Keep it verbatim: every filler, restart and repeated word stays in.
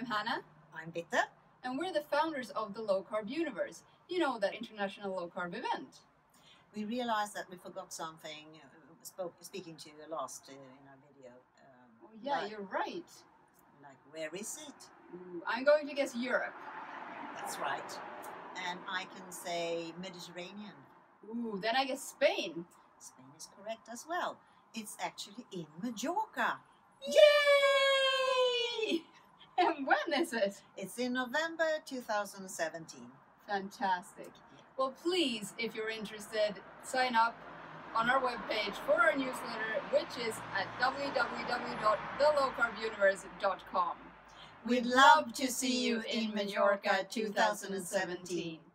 I'm Hannah. I'm Bitte. And we're the founders of the Low Carb Universe. You know, that international low carb event. We realized that we forgot something, uh, spoke, speaking to you last uh, in our video. Um, Oh yeah, like, you're right. Like, where is it? Ooh, I'm going to guess Europe. That's right. And I can say Mediterranean. Ooh, then I guess Spain. Spain is correct as well. It's actually in Mallorca. Yay! And when is it? It's in November two thousand seventeen. Fantastic. Well, please, if you're interested, sign up on our webpage for our newsletter, which is at w w w dot the low carb universe dot com. We'd love to see you in Mallorca two thousand seventeen.